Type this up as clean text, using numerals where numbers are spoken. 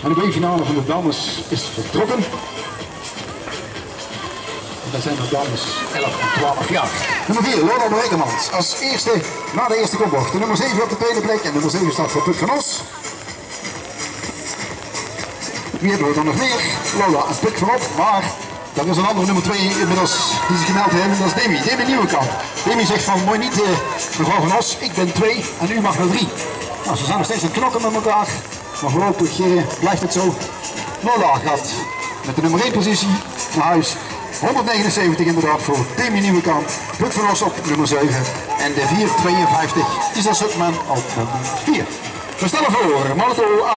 En de B-finale van de dames is vertrokken. En dat zijn de dames 11 en 12 jaar. Nummer 4, Lola Rekermans. Als eerste na de eerste kombocht. De nummer 7 op de tweede plek. En nummer 7 staat voor Puk van Os. Wie hebben we dan nog meer? Lola en Puk voorop. Maar dat is een andere nummer 2 inmiddels die zich gemeld hebben. Dat is Demi. Demi Nieuwenkamp. Demi zegt van mooi niet mevrouw van Os. Ik ben 2 en u mag naar 3. Nou, ze zijn nog steeds aan het knokken met elkaar. Maar voorlopig blijft het zo. Lola gaat met de nummer 1 positie naar huis. 179 inderdaad voor Demi Nieuwenkamp. Puk van Os op nummer 7. En de 452 is dat Sutman op nummer 4. We stellen voor Molotow.